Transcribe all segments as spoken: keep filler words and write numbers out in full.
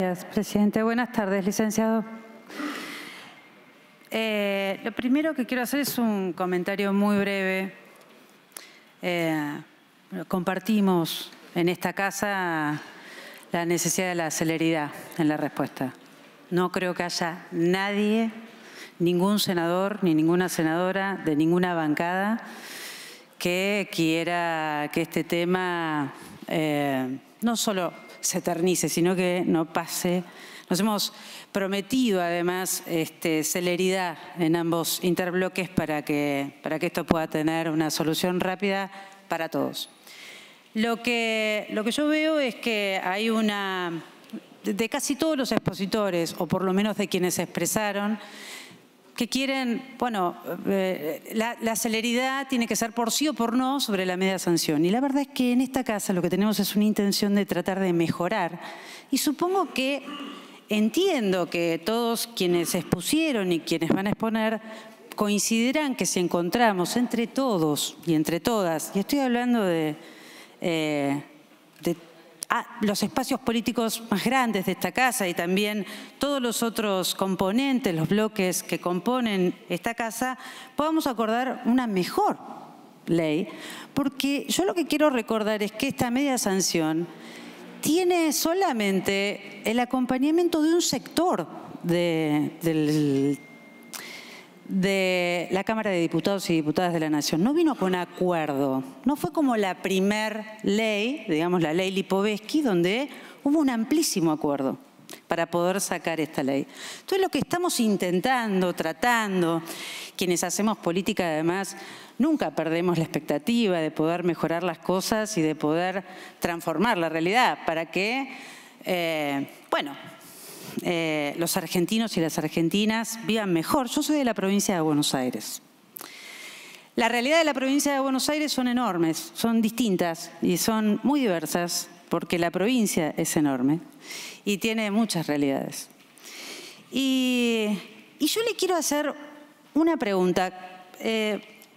Gracias, presidente. Buenas tardes, licenciado. Eh, lo primero que quiero hacer es un comentario muy breve. Eh, compartimos en esta casa la necesidad de la celeridad en la respuesta. No creo que haya nadie, ningún senador ni ninguna senadora de ninguna bancada que quiera que este tema eh, no solo se eternice, sino que no pase. Nos hemos prometido además este, celeridad en ambos interbloques para que, para que esto pueda tener una solución rápida para todos. Lo que, lo que yo veo es que hay una, de casi todos los expositores, o por lo menos de quienes se expresaron, que quieren, bueno, eh, la, la celeridad tiene que ser por sí o por no sobre la media sanción. Y la verdad es que en esta casa lo que tenemos es una intención de tratar de mejorar. Y supongo que entiendo que todos quienes expusieron y quienes van a exponer coincidirán que si encontramos entre todos y entre todas, y estoy hablando de, eh, de ah, los espacios políticos más grandes de esta casa y también todos los otros componentes, los bloques que componen esta casa, podamos acordar una mejor ley, porque yo lo que quiero recordar es que esta media sanción tiene solamente el acompañamiento de un sector de, del, de la Cámara de Diputados y Diputadas de la Nación. No vino con acuerdo. No fue como la primer ley, digamos la ley Lipovetsky, donde hubo un amplísimo acuerdo para poder sacar esta ley. Entonces lo que estamos intentando, tratando, quienes hacemos política además, nunca perdemos la expectativa de poder mejorar las cosas y de poder transformar la realidad para que, eh, bueno, eh, los argentinos y las argentinas vivan mejor. Yo soy de la provincia de Buenos Aires. La realidad de la provincia de Buenos Aires son enormes, son distintas y son muy diversas porque la provincia es enorme y tiene muchas realidades. Y, y yo le quiero hacer una pregunta. Eh,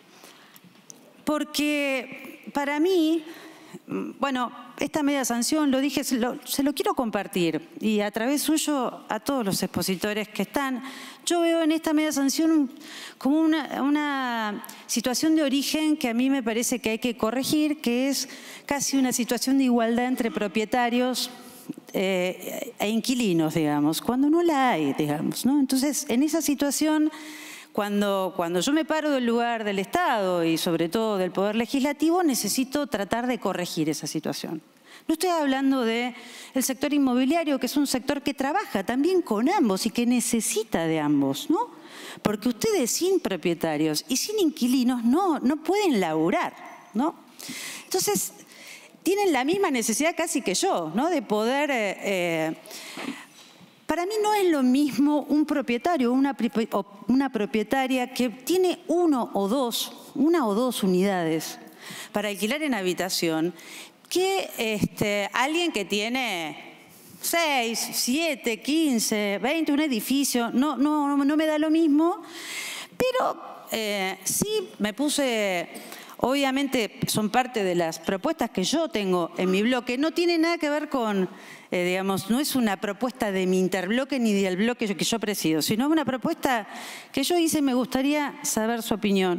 Porque para mí, bueno, esta media sanción, lo dije, se lo, se lo quiero compartir y a través suyo a todos los expositores que están. Yo veo en esta media sanción como una, una situación de origen que a mí me parece que hay que corregir, que es casi una situación de igualdad entre propietarios eh, e inquilinos, digamos, cuando no la hay, digamos, ¿no? Entonces, en esa situación, Cuando, cuando yo me paro del lugar del Estado y sobre todo del Poder Legislativo, necesito tratar de corregir esa situación. No estoy hablando del sector inmobiliario, que es un sector que trabaja también con ambos y que necesita de ambos, ¿no? Porque ustedes sin propietarios y sin inquilinos no, no pueden laburar, ¿no? Entonces, tienen la misma necesidad casi que yo, ¿no? De poder... Eh, eh, Para mí no es lo mismo un propietario o una, una propietaria que tiene uno o dos, una o dos unidades para alquilar en habitación que este, alguien que tiene seis, siete, quince, veinte, un edificio, no, no, no me da lo mismo, pero eh, sí me puse... Obviamente son parte de las propuestas que yo tengo en mi bloque. No tiene nada que ver con, eh, digamos, no es una propuesta de mi interbloque ni del bloque que yo presido, sino una propuesta que yo hice y me gustaría saber su opinión.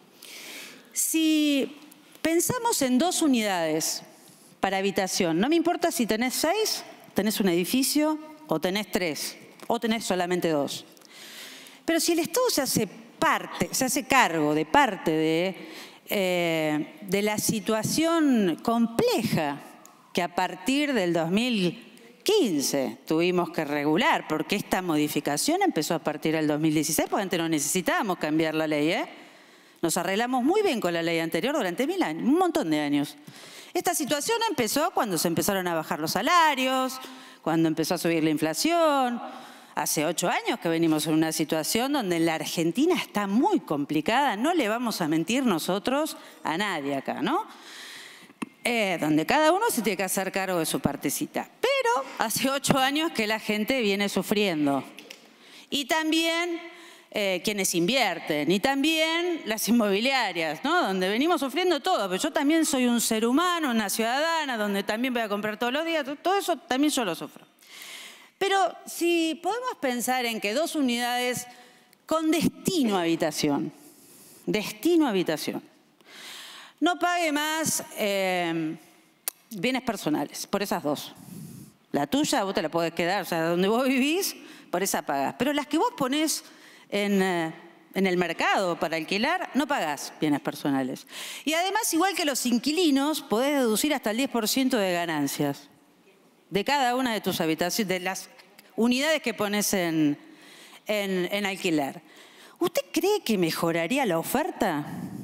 Si pensamos en dos unidades para habitación, no me importa si tenés seis, tenés un edificio, o tenés tres, o tenés solamente dos. Pero si el Estado se hace parte, se hace cargo de parte de... Eh, de la situación compleja que a partir del dos mil quince tuvimos que regular, porque esta modificación empezó a partir del dos mil dieciséis, porque antes no necesitábamos cambiar la ley, ¿eh? Nos arreglamos muy bien con la ley anterior durante mil años, un montón de años. Esta situación empezó cuando se empezaron a bajar los salarios, cuando empezó a subir la inflación. Hace ocho años que venimos en una situación donde la Argentina está muy complicada, no le vamos a mentir nosotros a nadie acá, ¿no? Eh, donde cada uno se tiene que hacer cargo de su partecita. Pero hace ocho años que la gente viene sufriendo. Y también eh, quienes invierten, y también las inmobiliarias, ¿no? Donde venimos sufriendo todo. Pero yo también soy un ser humano, una ciudadana, donde también voy a comprar todos los días, todo eso también yo lo sufro. Pero si podemos pensar en que dos unidades con destino a habitación, destino a habitación, no pague más eh, bienes personales, por esas dos. La tuya vos te la podés quedar, o sea, donde vos vivís, por esa pagás. Pero las que vos ponés en, eh, en el mercado para alquilar, no pagás bienes personales. Y además, igual que los inquilinos, podés deducir hasta el diez por ciento de ganancias de cada una de tus habitaciones, de las unidades que pones en, en, en alquiler. ¿Usted cree que mejoraría la oferta?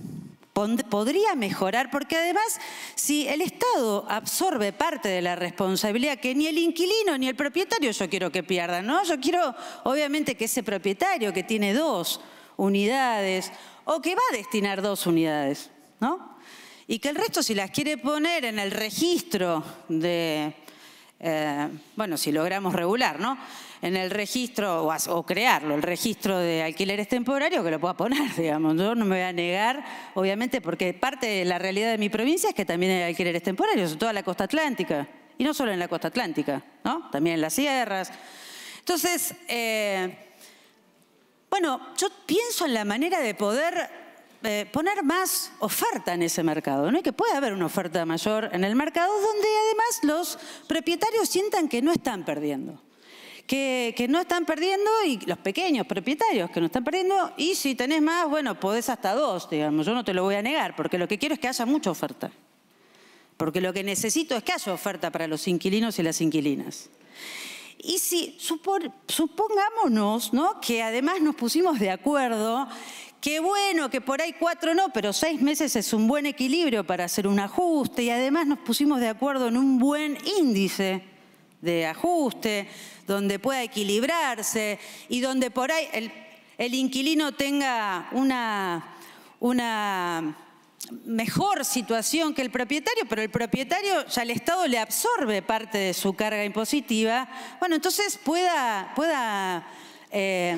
Podría mejorar, porque además, si el Estado absorbe parte de la responsabilidad que ni el inquilino ni el propietario yo quiero que pierdan, ¿no? Yo quiero, obviamente, que ese propietario que tiene dos unidades o que va a destinar dos unidades, ¿no? Y que el resto, si las quiere poner en el registro de, eh, bueno, si logramos regular, ¿no? En el registro, o, o crearlo, el registro de alquileres temporarios, que lo pueda poner, digamos. Yo no me voy a negar, obviamente, porque parte de la realidad de mi provincia es que también hay alquileres temporarios en toda la costa atlántica. Y no solo en la costa atlántica, ¿no? También en las sierras. Entonces, eh, bueno, yo pienso en la manera de poder eh, poner más oferta en ese mercado, ¿no? Y que pueda haber una oferta mayor en el mercado donde además los propietarios sientan que no están perdiendo. Que, que no están perdiendo, y los pequeños propietarios que no están perdiendo, y si tenés más, bueno, podés hasta dos, digamos. Yo no te lo voy a negar, porque lo que quiero es que haya mucha oferta. Porque lo que necesito es que haya oferta para los inquilinos y las inquilinas. Y si supon, supongámonos, ¿no?, que además nos pusimos de acuerdo, que bueno, que por ahí cuatro no, pero seis meses es un buen equilibrio para hacer un ajuste, y además nos pusimos de acuerdo en un buen índice de ajuste, donde pueda equilibrarse y donde por ahí el, el inquilino tenga una, una mejor situación que el propietario, pero el propietario ya el Estado le absorbe parte de su carga impositiva, bueno, entonces pueda, pueda eh,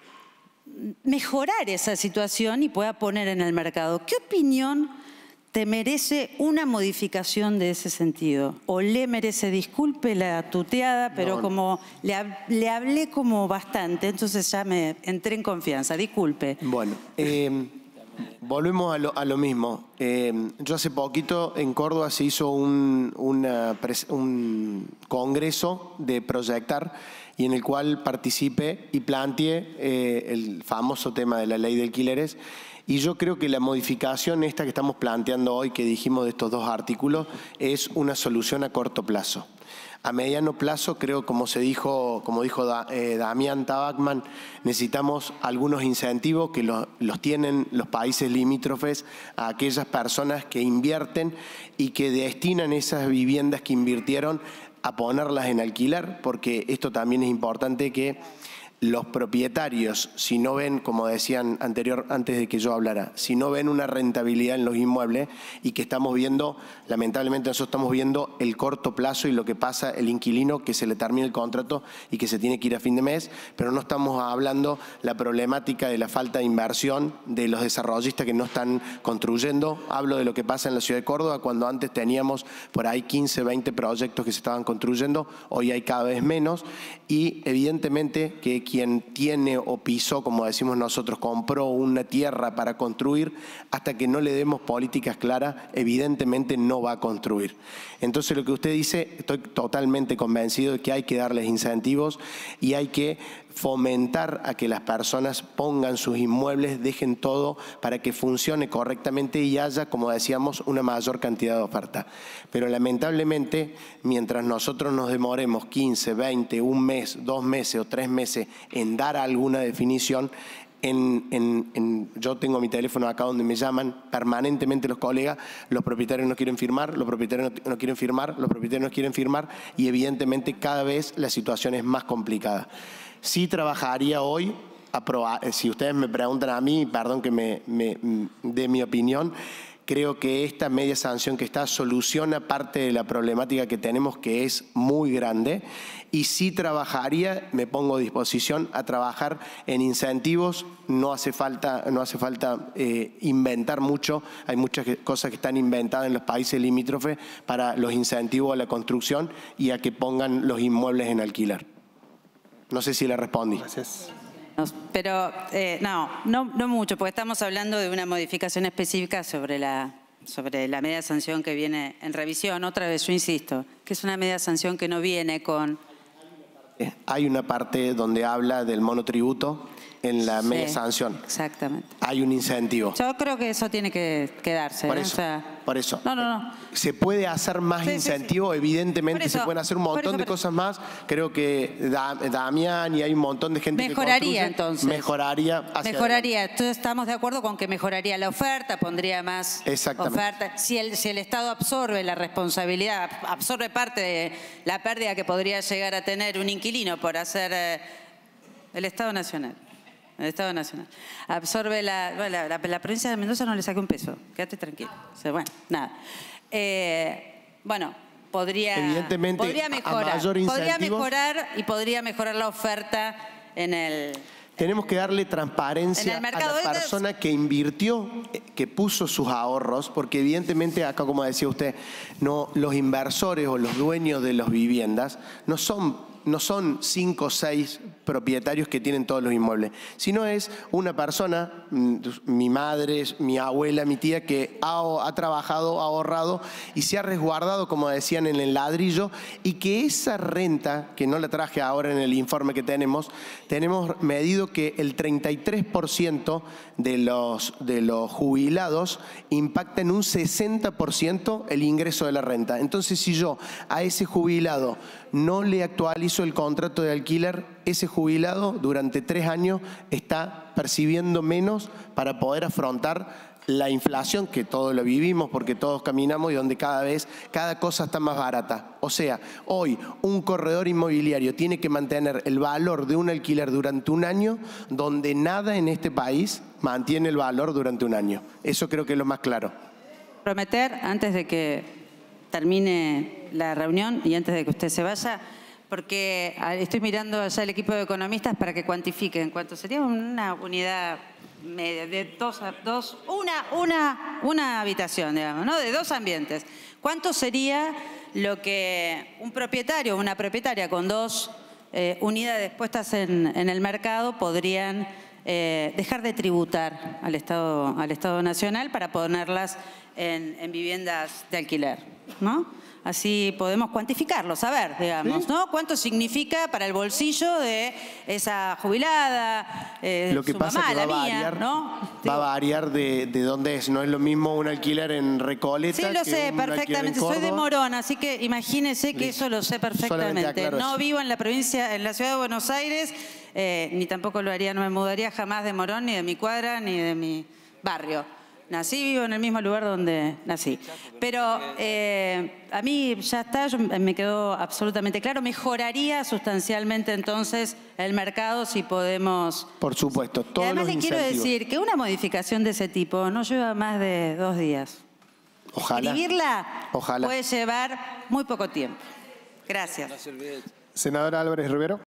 mejorar esa situación y pueda poner en el mercado. ¿Qué opinión te merece una modificación de ese sentido? ¿O le merece, disculpe la tuteada, pero no, como le, le hablé como bastante, entonces ya me entré en confianza, disculpe. Bueno, eh, volvemos a lo, a lo mismo. Eh, yo hace poquito en Córdoba se hizo un, una, un congreso de Proyectar, y en el cual participé y planteé eh, el famoso tema de la ley de alquileres. Y yo creo que la modificación esta que estamos planteando hoy, que dijimos de estos dos artículos, es una solución a corto plazo. A mediano plazo, creo, como se dijo, como dijo da, eh, Damián Tabacman, necesitamos algunos incentivos que los, los tienen los países limítrofes a aquellas personas que invierten y que destinan esas viviendas que invirtieron a ponerlas en alquiler, porque esto también es importante que los propietarios, si no ven, como decían anterior, antes de que yo hablara, si no ven una rentabilidad en los inmuebles, y que estamos viendo, lamentablemente nosotros estamos viendo el corto plazo y lo que pasa el inquilino, que se le termina el contrato y que se tiene que ir a fin de mes, pero no estamos hablando la problemática de la falta de inversión de los desarrollistas que no están construyendo. Hablo de lo que pasa en la ciudad de Córdoba, cuando antes teníamos por ahí quince, veinte proyectos que se estaban construyendo, hoy hay cada vez menos, y evidentemente que quien tiene o pisó, como decimos nosotros, compró una tierra para construir, hasta que no le demos políticas claras, evidentemente no va a construir. Entonces, lo que usted dice, estoy totalmente convencido de que hay que darles incentivos y hay que fomentar a que las personas pongan sus inmuebles, dejen todo para que funcione correctamente y haya, como decíamos, una mayor cantidad de oferta. Pero lamentablemente, mientras nosotros nos demoremos quince, veinte, un mes, dos meses o tres meses en dar alguna definición, En, en, en, yo tengo mi teléfono acá donde me llaman permanentemente los colegas, los propietarios no quieren firmar, los propietarios no, no quieren firmar, los propietarios no quieren firmar, y evidentemente cada vez la situación es más complicada. Sí trabajaría hoy, a probar, si ustedes me preguntan a mí, perdón que me, me dé mi opinión, creo que esta media sanción que está soluciona parte de la problemática que tenemos, que es muy grande, y sí trabajaría, me pongo a disposición a trabajar en incentivos. No hace falta, no hace falta eh, inventar mucho, hay muchas cosas que están inventadas en los países limítrofes para los incentivos a la construcción y a que pongan los inmuebles en alquiler. No sé si le respondí. Gracias. Pero eh, no, no, no mucho, porque estamos hablando de una modificación específica sobre la, sobre la media sanción que viene en revisión. Otra vez, yo insisto, que es una media sanción que no viene con... Hay una parte donde habla del monotributo en la Sí, media sanción. Exactamente. Hay un incentivo. Yo creo que eso tiene que quedarse. Por ¿eh? eso, O sea, por eso. No, no, no. Se puede hacer más Sí, sí, incentivo, sí. evidentemente Por eso, se pueden hacer un por montón eso, de por cosas más. Creo que Da- Damián y hay un montón de gente Mejoraría, que construye. entonces. Mejoraría hacia Mejoraría. Entonces estamos de acuerdo con que mejoraría la oferta, pondría más Exactamente. oferta. Si el, si el Estado absorbe la responsabilidad, absorbe parte de la pérdida que podría llegar a tener un inquilino por hacer eh, el Estado Nacional. El Estado Nacional. Absorbe la, bueno, la, la, la provincia de Mendoza no le saque un peso. Quédate tranquilo. O sea, bueno, nada. Eh, bueno, podría, Evidentemente, podría a mejorar. mayor Podría incentivos- mejorar y podría mejorar la oferta en el... Tenemos que darle transparencia En el a mercado. la persona que invirtió, eh, que puso sus ahorros, porque evidentemente acá, como decía usted, no, los inversores o los dueños de las viviendas no son no son cinco o seis propietarios que tienen todos los inmuebles, sino es una persona, mi madre, mi abuela, mi tía, que ha, ha trabajado, ha ahorrado y se ha resguardado, como decían, en el ladrillo, y que esa renta, que no la traje ahora en el informe que tenemos, tenemos medido que el treinta y tres por ciento de los, de los jubilados impacta en un sesenta por ciento el ingreso de la renta. Entonces, si yo a ese jubilado no le actualizo el contrato de alquiler, ese jubilado durante tres años está percibiendo menos para poder afrontar la inflación, que todos lo vivimos porque todos caminamos y donde cada vez, cada cosa está más barata. O sea, hoy un corredor inmobiliario tiene que mantener el valor de un alquiler durante un año, donde nada en este país mantiene el valor durante un año. Eso creo que es lo más claro. Prometer, antes de que termine la reunión y antes de que usted se vaya, porque estoy mirando allá el equipo de economistas para que cuantifiquen cuánto sería una unidad media de dos, dos una, una, una habitación, digamos, ¿no? De dos ambientes. ¿Cuánto sería lo que un propietario o una propietaria con dos eh, unidades puestas en, en el mercado podrían eh, dejar de tributar al Estado, al Estado Nacional para ponerlas en, en viviendas de alquiler, ¿no? Así podemos cuantificarlo, saber, digamos, ¿no? ¿Cuánto significa para el bolsillo de esa jubilada, eh, Lo que su pasa mamá, que va la a mía, variar, ¿no? va a variar de, de dónde es. No es lo mismo un alquiler en Recoleta. Sí, lo que sé un alquiler en perfectamente. Soy de Córdoba. Morón, así que imagínese que Listo. eso lo sé Solamente perfectamente. aclaro No eso. vivo en la provincia, en la ciudad de Buenos Aires, eh, ni tampoco lo haría, no me mudaría jamás de Morón, ni de mi cuadra, ni de mi barrio. Nací, vivo en el mismo lugar donde nací. Pero eh, a mí ya está, yo, me quedó absolutamente claro. Mejoraría sustancialmente entonces el mercado si podemos... Por supuesto, Y todos además los le quiero incentivos. decir que una modificación de ese tipo no lleva más de dos días. Ojalá. Escribirla Ojalá. puede llevar muy poco tiempo. Gracias. Senadora Álvarez Rivero.